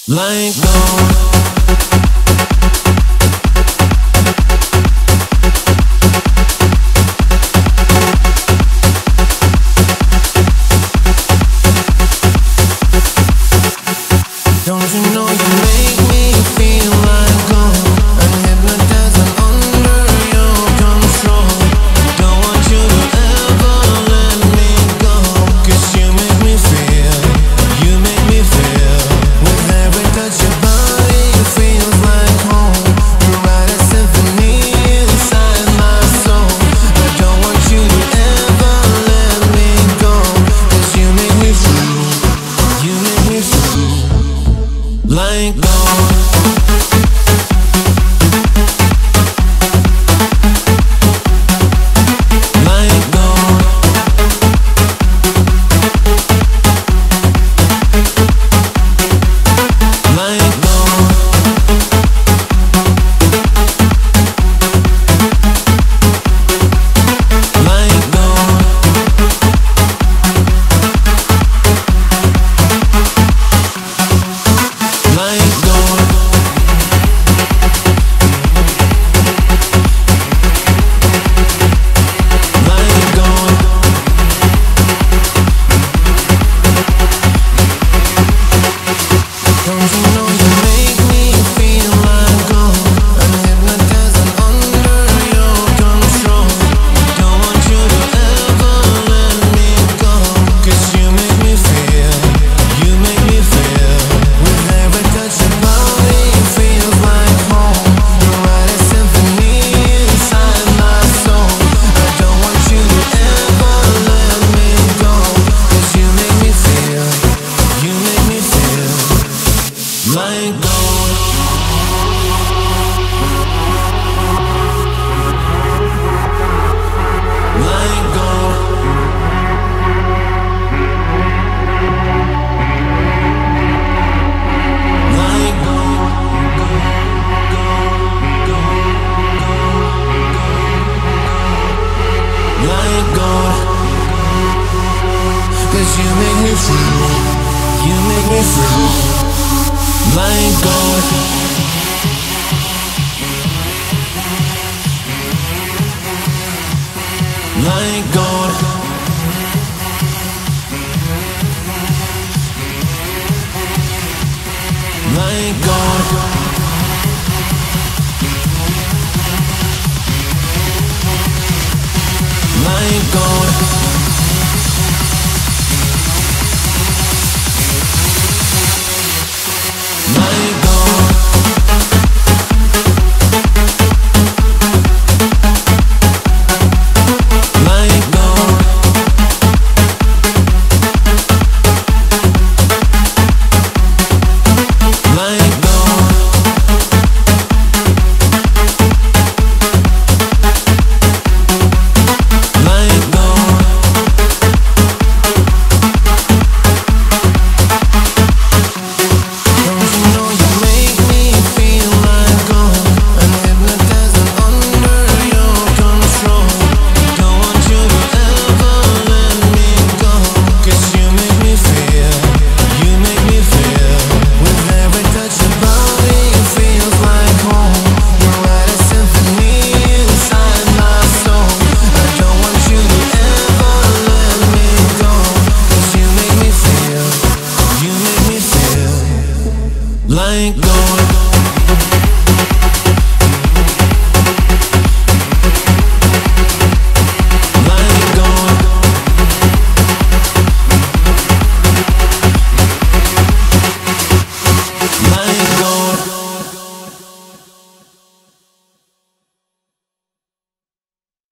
Let go. Don't you know you make me feel like gold? I'm hypnotized and under your control. Don't want you to ever let me go, 'cause you make me feel, you make me feel. With every touch your body feels like home. You write a symphony inside my soul. I don't want you to ever let me go, 'cause you make me feel, you make me feel. Let go. Let go. Let go. Let go. Let go. 'Cause you make me feel, you make me feel. Let go. Let go. Let go. Let go. Let go.